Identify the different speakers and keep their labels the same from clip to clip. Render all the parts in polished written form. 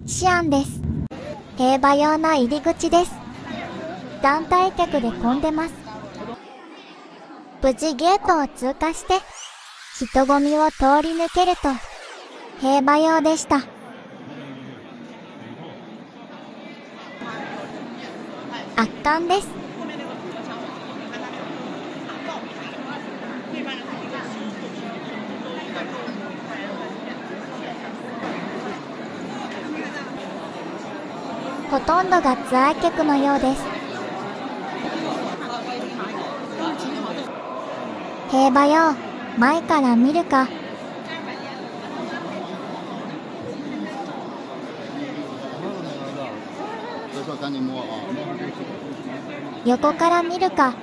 Speaker 1: シアンです。競馬用の入り口です。団体客で混んでます。無事ゲートを通過して、人混みを通り抜けると、競馬用でした。圧巻です。ほとんどがツアー客のようです。競馬よ、前から見るか。横から見るか。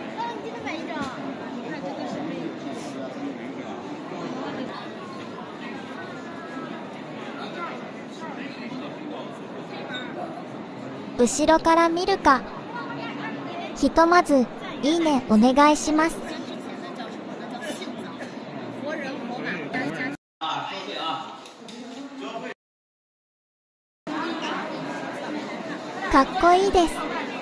Speaker 1: 後ろから見るか。ひとまず、いいねお願いします。かっこいいです。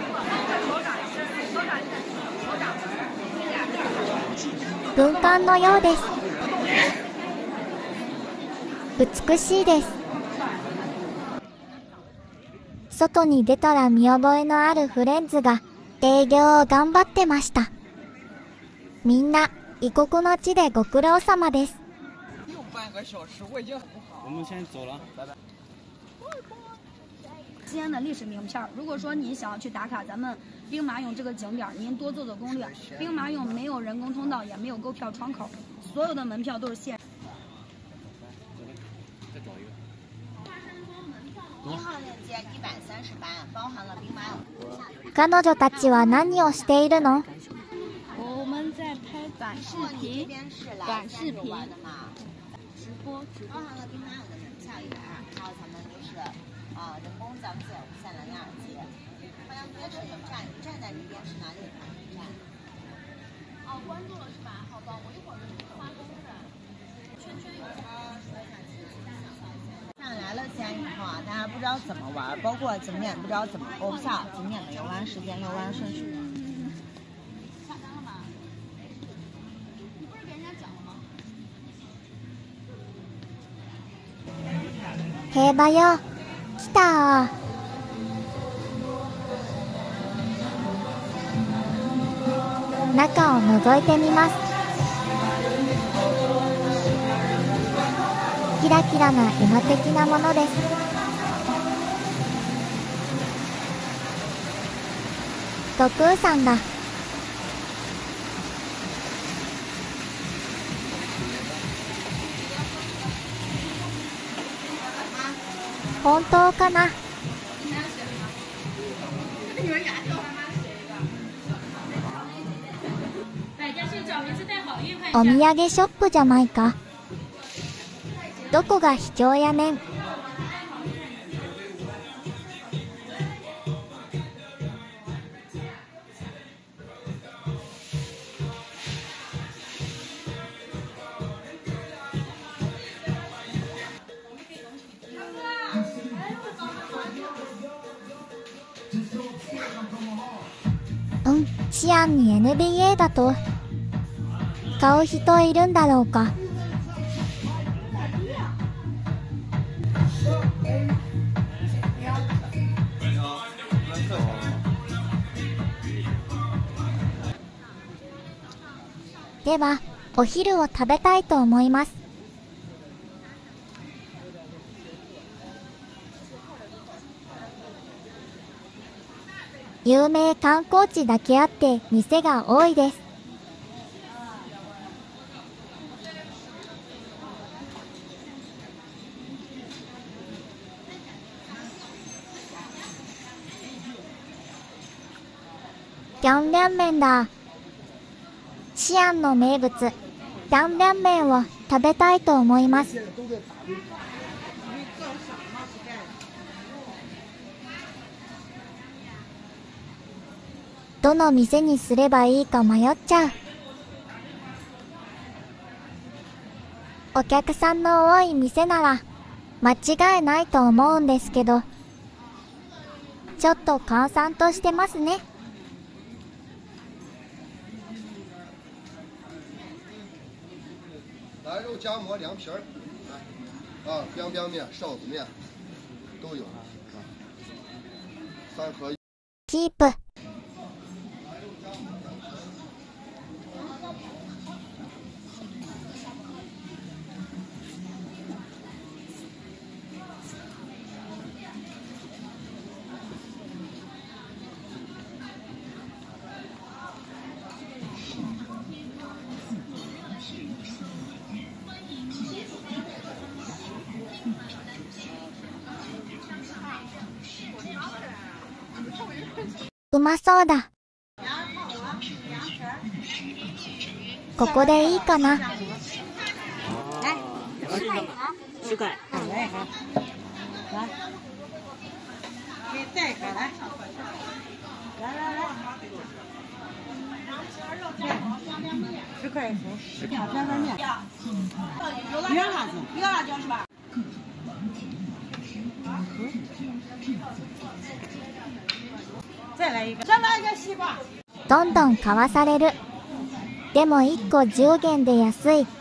Speaker 1: 軍艦のようです。美しいです。外に出たら見覚えのあるフレンズが営業を頑張ってました。みんな異国の地でご苦労様です。
Speaker 2: 西安的历史名片，如果说您想要去打卡咱们兵马俑这个景点，您多做做攻略。兵马俑没有人工通道，也没有购票窗口，所有的门票都是现。
Speaker 3: 1号链接130班，包含了兵马俑。
Speaker 1: 彼女たちは何をしているの？
Speaker 4: 我们在拍短视频，短视频，直播，
Speaker 3: 包含了兵马俑的门票120，还有咱们就是人工讲解无线蓝牙耳机。欢迎别是有站在这边是哪里的站？哦，关注了是吧？好的，我一会儿就发公示。圈圈有上来了西安以后啊，大家不知道怎么玩，包括景点不知道怎么购票，景点的游玩时间、游玩顺序。
Speaker 4: 下单了吗？你不是给人家讲了吗？
Speaker 1: 競馬よ、来た。中を覗いてみます。キラキラな今的なものです。悟空さんだ。本当かな？お土産ショップじゃないか。どこが秘境やねん。シアンに NBA だと買う人いるんだろうか。では、お昼を食べたいと思います。有名観光地だけあって店が多いです。タンリャン麺だ。シアンの名物、タンリャン麺を食べたいと思います。どの店にすればいいか迷っちゃう。お客さんの多い店なら間違いないと思うんですけど、ちょっと閑散としてますね。
Speaker 5: 来肉夹馍凉皮儿，啊，凉面、臊子面都有，3合1。
Speaker 1: キープ。うまそうだ。ここでいいかな。
Speaker 3: 来，10块，来一盒，来，给你带一盒来，来，10块一盒，凉拌面，原辣子，原辣椒是吧？再来一个，再来一个西瓜。
Speaker 1: どんどん買わされる。でも1個10元で安い。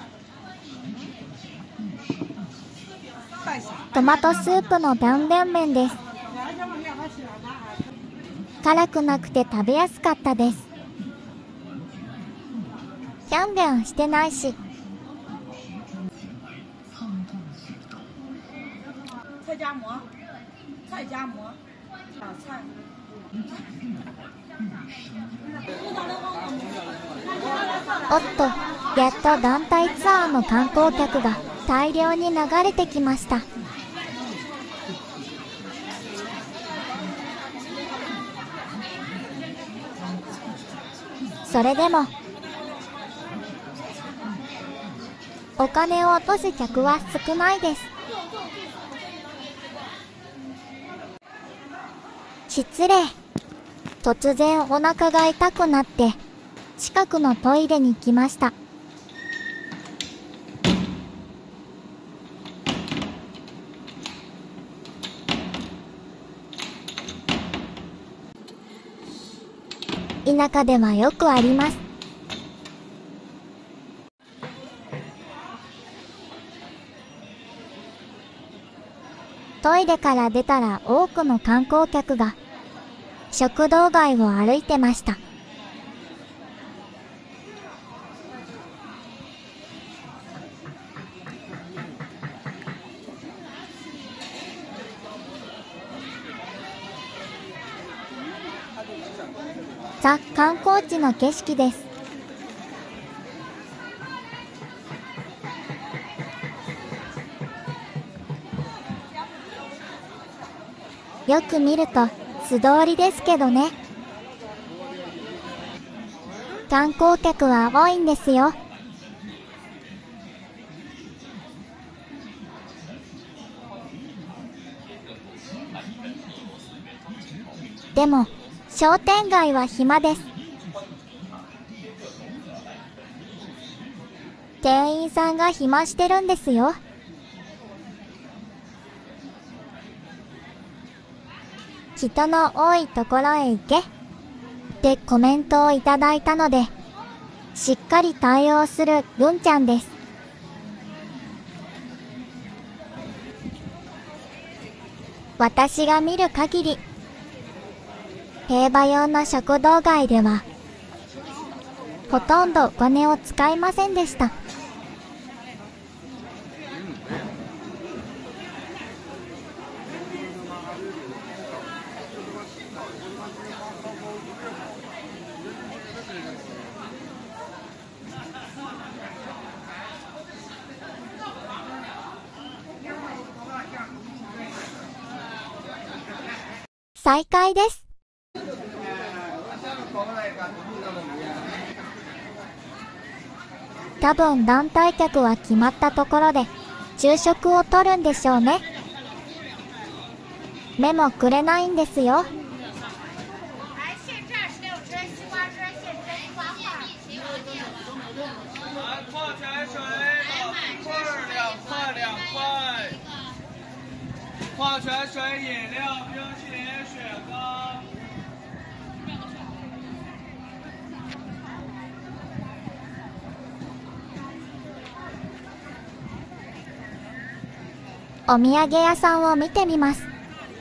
Speaker 1: トマトスープの断面麺です。辛くなくて食べやすかったです。キャンビャンしてないし。
Speaker 3: 菜夹馍，菜夹馍，啊菜。
Speaker 1: おっと、やっと団体ツアーの観光客が大量に流れてきました。それでもお金を落とす客は少ないです。失礼。突然お腹が痛くなって近くのトイレに行きました。田舎ではよくあります。トイレから出たら多くの観光客が食堂街を歩いてました。ザ・観光地の景色です。よく見ると素通りですけどね。観光客は多いんですよ。でも商店街は暇です。店員さんが暇してるんですよ。人の多いところへ行けってコメントをいただいたので、しっかり対応する文ちゃんです。私が見る限り、平和用の食堂街では、ほとんどお金を使いませんでした。再開です。多分団体客は決まったところで昼食をとるんでしょうね。目もくれないんですよ。
Speaker 6: 矿泉水、饮料、冰淇淋、雪糕。
Speaker 1: お土産屋さんを見てみます。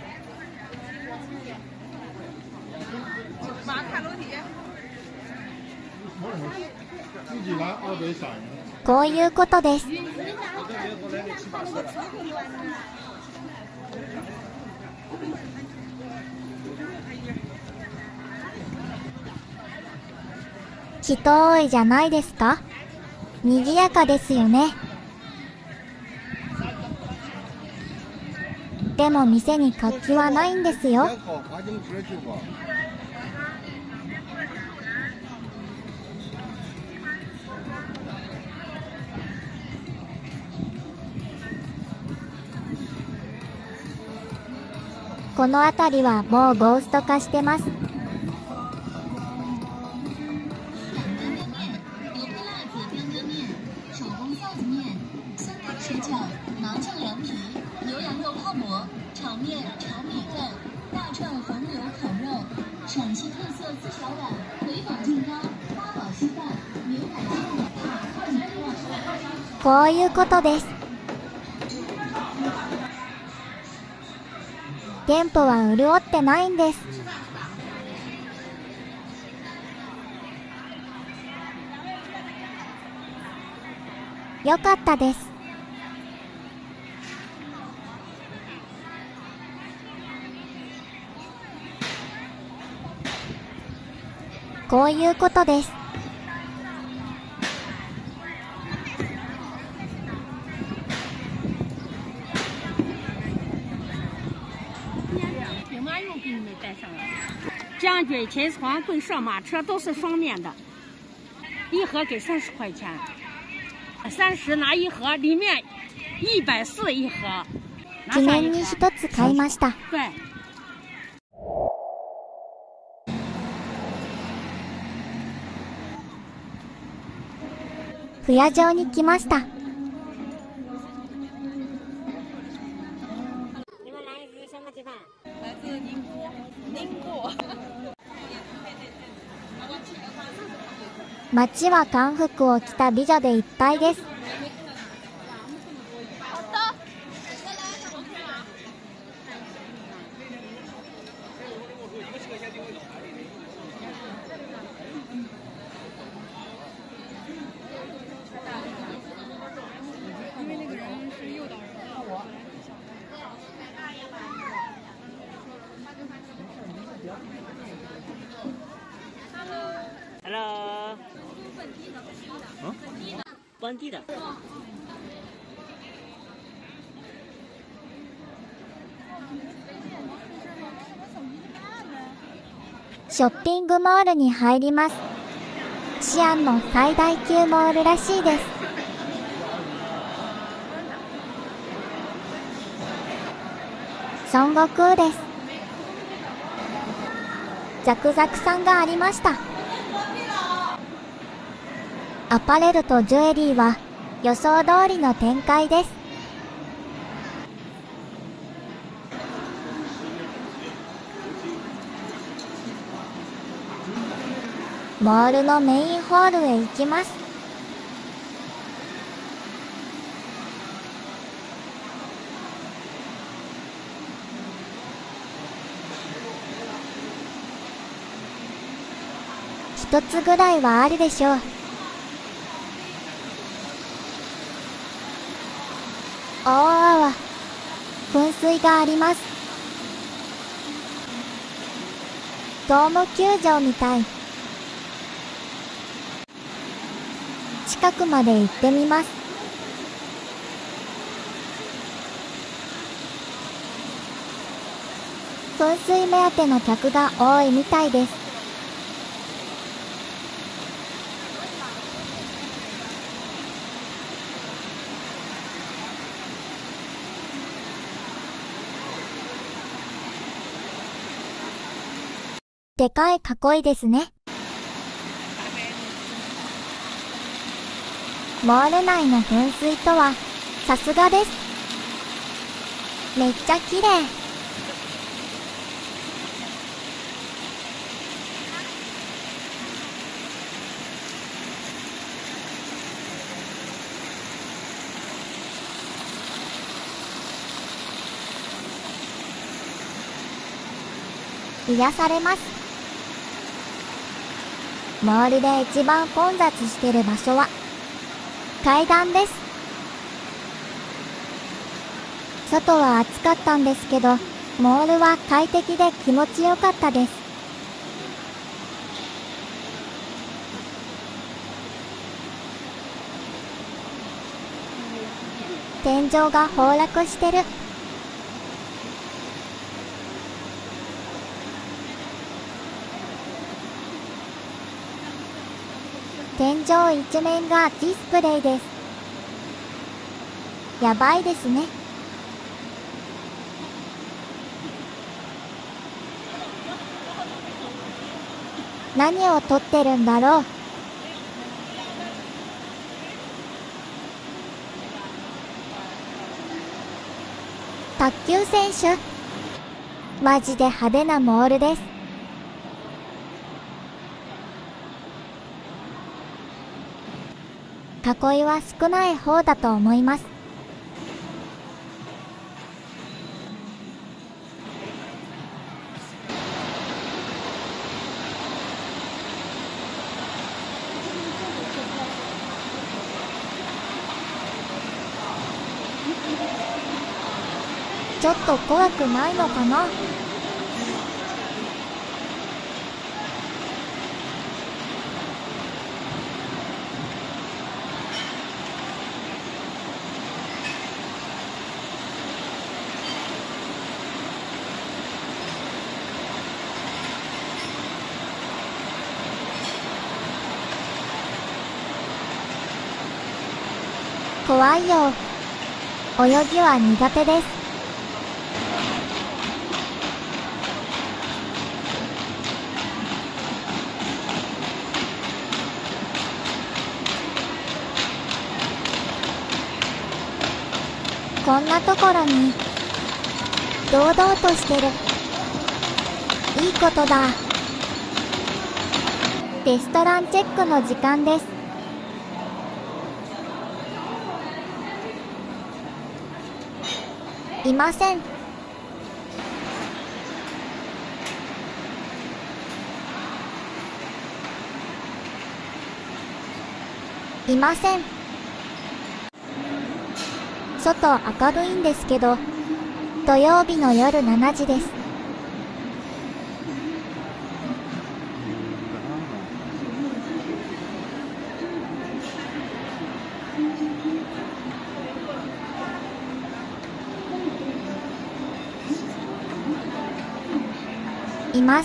Speaker 1: こういうことです。人多いじゃないですか。賑やかですよね。でも店に活気はないんですよ。この辺りはもうゴースト化してます。こういうことです。店舗は潤ってないんです。よかったです。こういうことです。
Speaker 7: 将军、秦皇、会上马车都是双面的，一盒给30块钱，30拿一盒，里面140一盒。
Speaker 1: 記念に一つ買いました。
Speaker 7: 对。
Speaker 1: 不夜城に来ました。
Speaker 7: 你们来自什么地方？
Speaker 4: 来自宁波。
Speaker 1: 街は漢服を着た美女でいっぱいです。
Speaker 7: Hello。本地的。
Speaker 1: ショッピングモールに入ります。シアンの最大級モールらしいです。孫悟空です。ザクザクさんがありました。アパレルとジュエリーは予想通りの展開です。モールのメインホールへ行きます。一つぐらいはあるでしょう。大泡、噴水があります。ドーム球場みたい。近くまで行ってみます。噴水目当ての客が多いみたいです。でかい囲いですね。モール内の噴水とはさすがです。 めっちゃ綺麗。癒されます。モールで一番混雑してる場所は階段です。外は暑かったんですけど、モールは快適で気持ちよかったです。天井が崩落してる。天井一面がディスプレイです。やばいですね。何を撮ってるんだろう。卓球選手。マジで派手なモールです。囲いは少ない方だと思います。ちょっと怖くないのかな？怖いよ。泳ぎは苦手です。こんなところに堂々としてる。いいことだ。レストランチェックの時間です。いません。いません。外明るいんですけど、土曜日の夜7時です。います。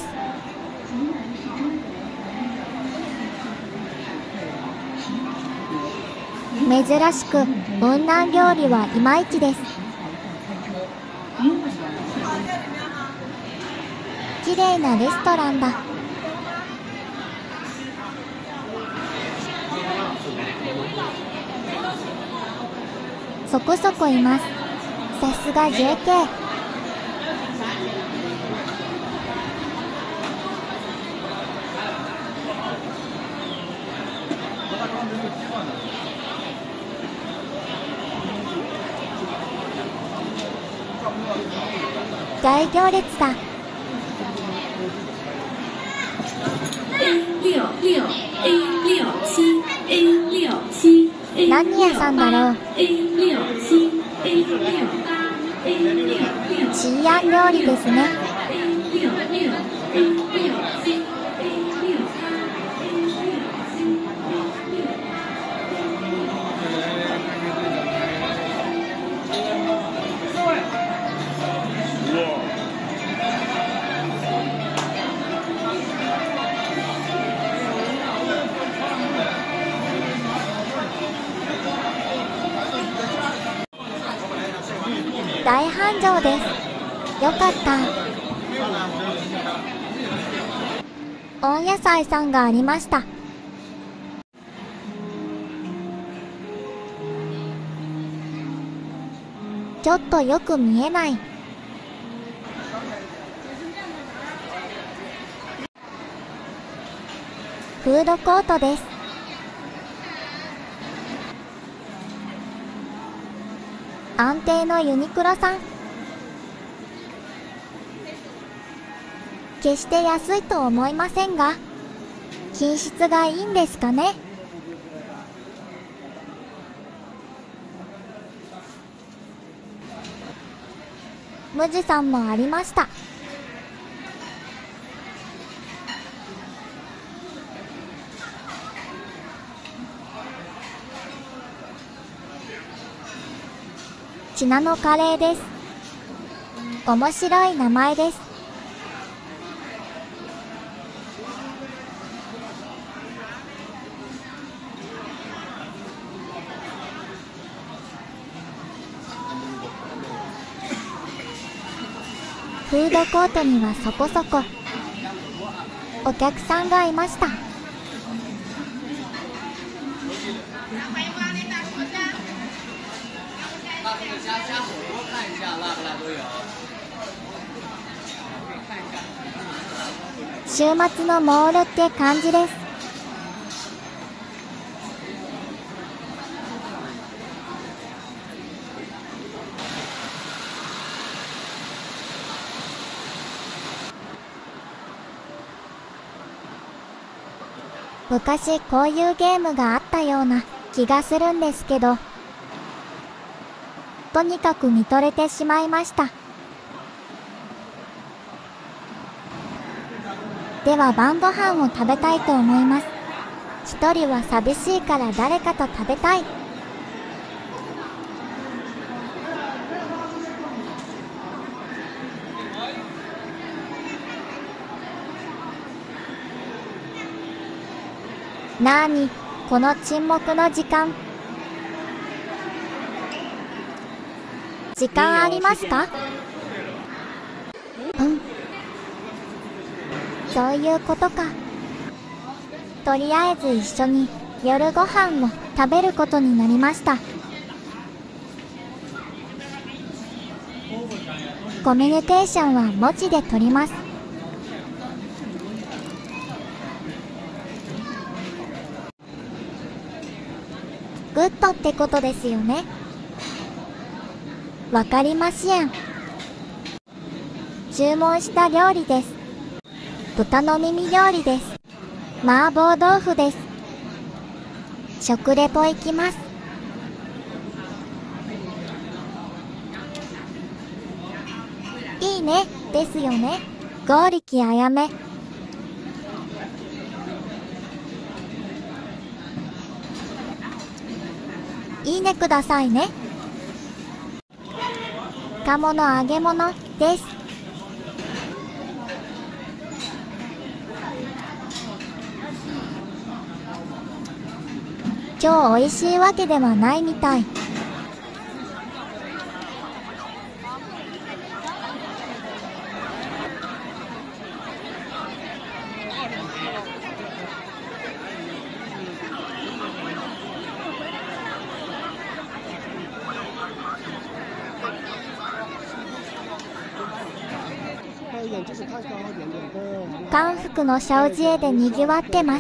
Speaker 1: 珍しく雲南料理はいまいちです。綺麗なレストランだ。そこそこいます。さすが JK。大行列だ。何屋さんだろう。西安料理ですね。大繁盛です。よかった。温野菜さんがありました。 ちょっとよく見えない。フードコートです。安定のユニクロさん。決して安いと思いませんが、品質がいいんですかね。無地さんもありました。ちなのカレーです。面白い名前です。フードコートにはそこそこお客さんがいました。週末のモールって感じです。昔こういうゲームがあったような気がするんですけど、とにかく見とれてしまいました。では晩ご飯を食べたいと思います。一人は寂しいから誰かと食べたい。なーに、この沈黙の時間。時間ありますか？うん。そういうことか。とりあえず一緒に夜ご飯を食べることになりました。コミュニケーションは文字で取ります。グッドってことですよね。わかりません。注文した料理です。豚の耳料理です。麻婆豆腐です。食レポ行きます。いいね、ですよね。剛力あやめ。いいねくださいね。鴨の揚げ物です。超美味しいわけではないみたい。韓服のシャオジエでにぎわってます。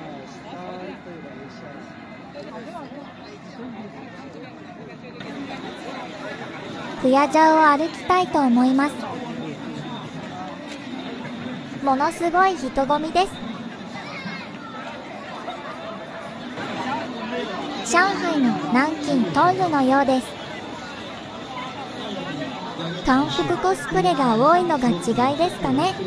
Speaker 1: フヤジャオを歩きたいと思います。ものすごい人混みです。上海の南京トンルのようです。韓服コスプレが多いのが違いですかね。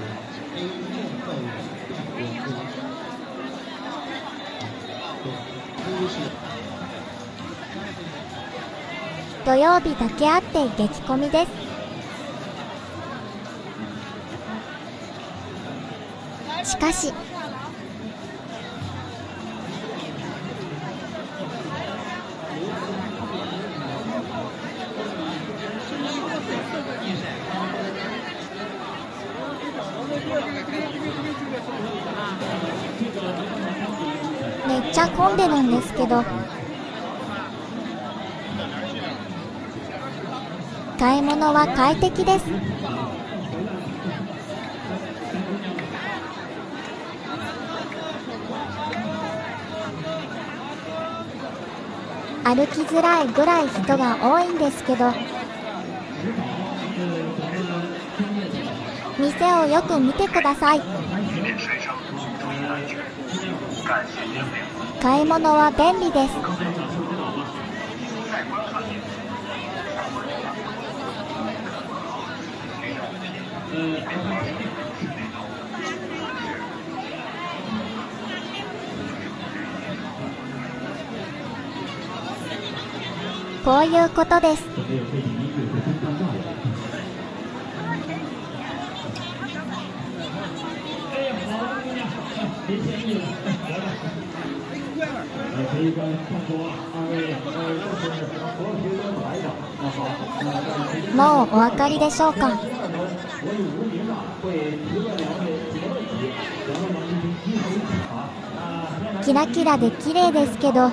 Speaker 1: 土曜日だけあって激混みです。しかしめっちゃ混んでるんですけど、 買い物は快適です。歩きづらいぐらい人が多いんですけど、店をよく見てください。買い物は便利です。こういうことです。もうお分かりでしょうか。キラキラで綺麗ですけど、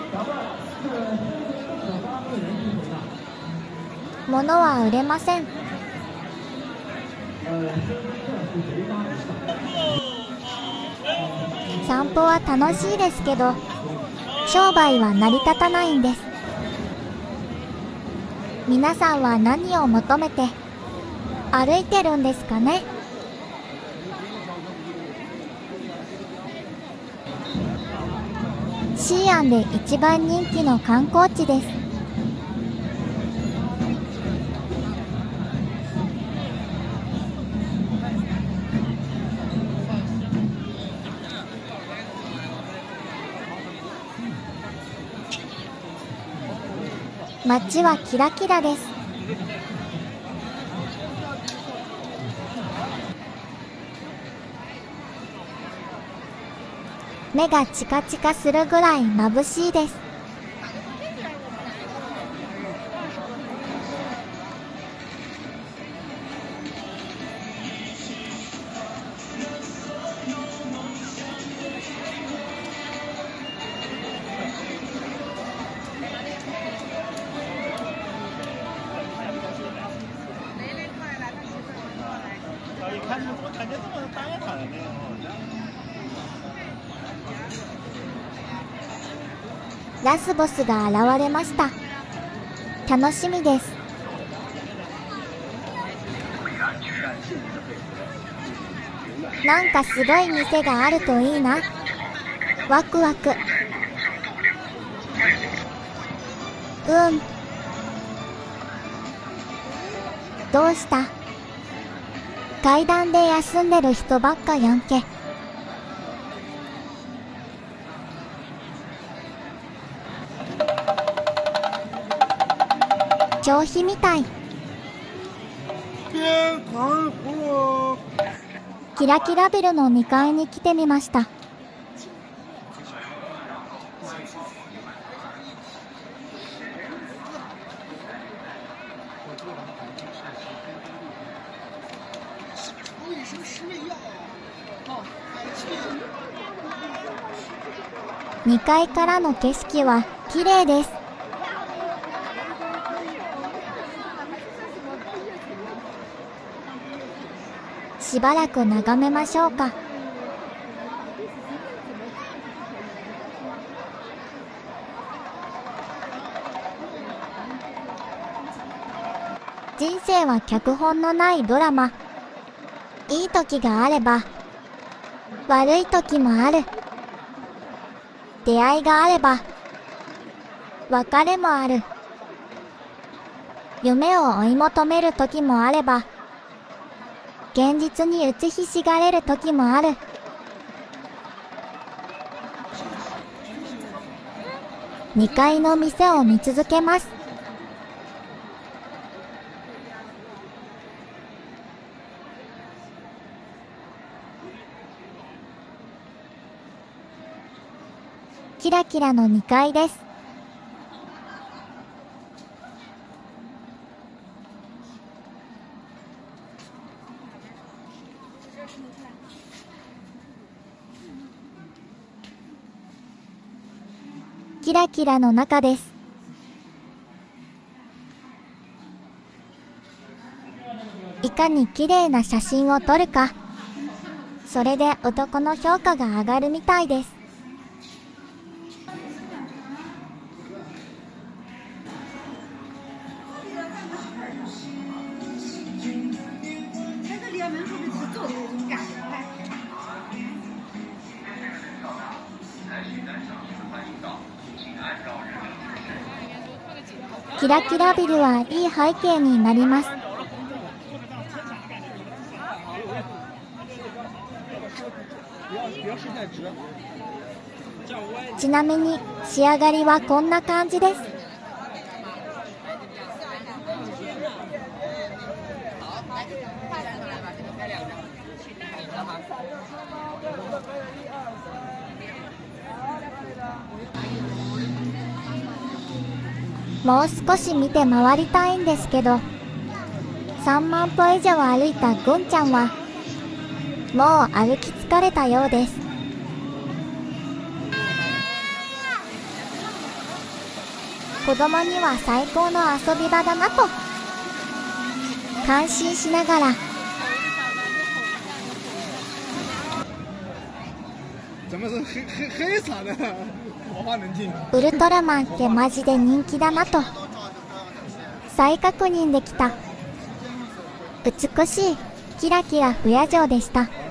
Speaker 1: 物は売れません。散歩は楽しいですけど、商売は成り立たないんです。皆さんは何を求めて歩いてるんですかね。西安で一番人気の観光地です。街はキラキラです。目がチカチカするぐらい眩しいです。ラスボスが現れました。楽しみです。なんかすごい店があるといいな。ワクワク。どうした？階段で休んでる人ばっかやんけ。消費みたい。キラキラビルの2階に来てみました。2階からの景色は綺麗です。しばらく眺めましょうか。人生は脚本のないドラマ。いい時があれば悪い時もある。出会いがあれば別れもある。夢を追い求める時もあれば現実に打ちひしがれる時もある。2階の店を見続けます。キラキラの2階です。キラキラの中です。 かに綺麗な写真を撮るか、それで男の評価が上がるみたいです。キラキラビルはいい背景になります。ちなみに仕上がりはこんな感じです。もう少し見て回りたいんですけど、3万歩以上歩いたぐんちゃんはもう歩き疲れたようです。子供には最高の遊び場だなと感心しながら、ウルトラマンってマジで人気だなと再確認できた美しいキラキラ不夜城でした。